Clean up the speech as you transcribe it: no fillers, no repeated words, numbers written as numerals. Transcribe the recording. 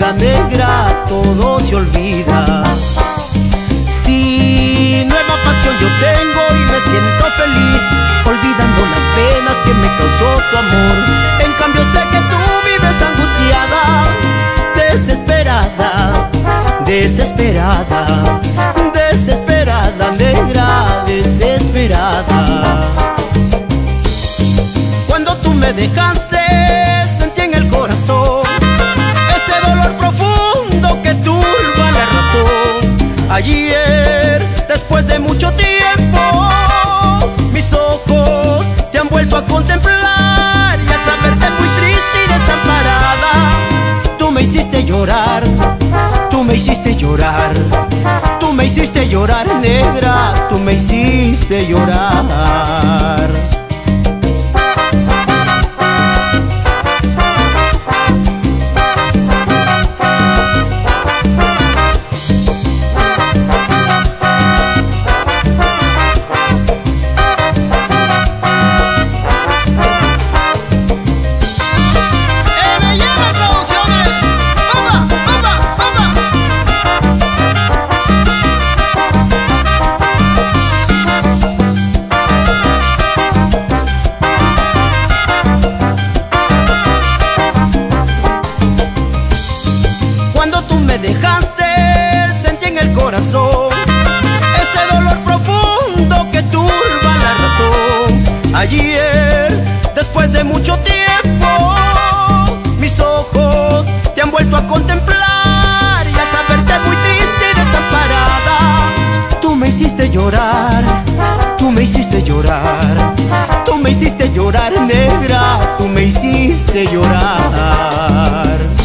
vida negra, todo se olvida. Sí, nueva pasión yo tengo y me siento feliz, olvidando las penas que me causó tu amor. En cambio sé que tú vives angustiada, desesperada, desesperada, desesperada, negra, desesperada. Cuando tú me dejaste, sentí en el corazón este dolor profundo que turba la razón. Ayer, después de mucho tiempo, mis ojos te han vuelto a contemplar, y al saberte muy triste y desamparada, tú me hiciste llorar, tú me hiciste llorar, tú me hiciste llorar, negra, tú me hiciste llorar. Dejaste, sentí en el corazón este dolor profundo que turba la razón. Ayer, después de mucho tiempo, mis ojos te han vuelto a contemplar, y al saberte muy triste y desamparada, tú me hiciste llorar, tú me hiciste llorar, tú me hiciste llorar, negra, tú me hiciste llorar.